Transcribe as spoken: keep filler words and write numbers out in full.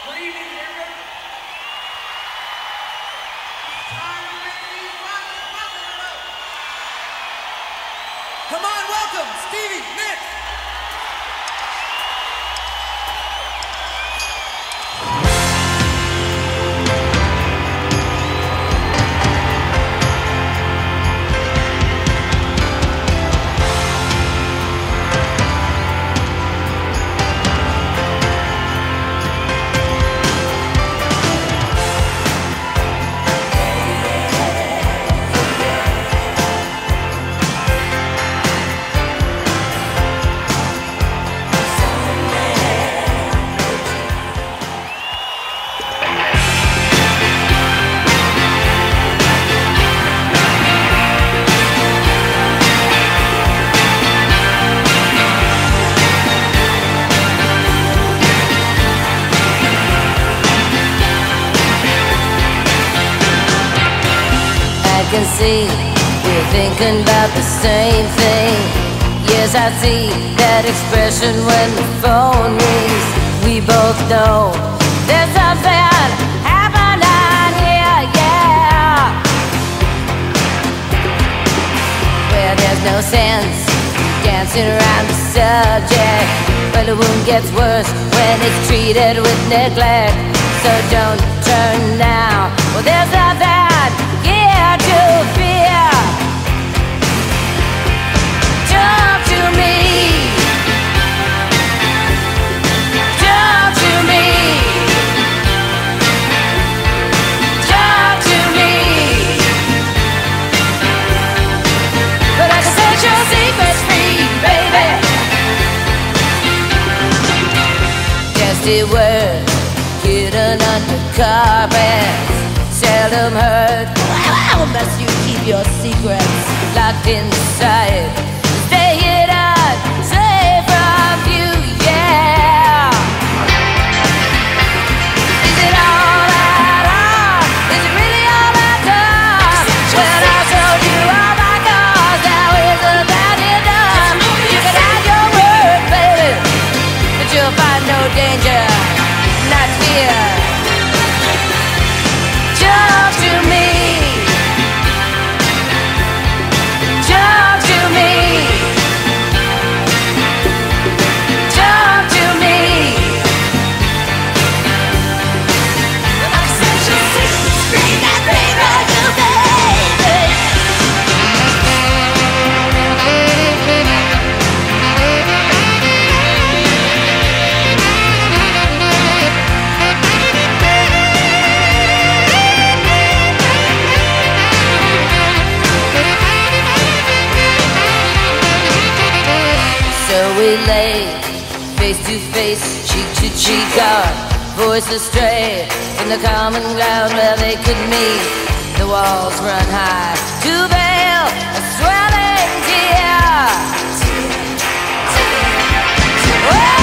Good evening, everybody. It's time to make these rocks popular. Come on, welcome, Stevie Nicks. I can see we're thinking about the same thing. Yes, I see that expression when the phone rings. We both know there's something happening here, yeah. Well, there's no sense dancing around the subject, but the wound gets worse when it's treated with neglect. So don't turn now. Well, there's nothing here to fear. Talk to me. Talk to me. Talk to me. But I can set your secrets free, baby. Nasty words hidden under carpets, seldom heard. How must you keep your secrets locked inside? Stay hidden, safe from view, yeah. Is it all at all? Is it really all at all? When I told you all my cause, now isn't that enough? You can have your word, baby, but you'll find no danger, not fear. Talk to me. Talk to me. Talk to me. I said your secrets free, that baby, you baby. So we lay face to face, cheek to cheek, our voices stray from the common ground where they could meet. The walls run high to veil a swelling tear.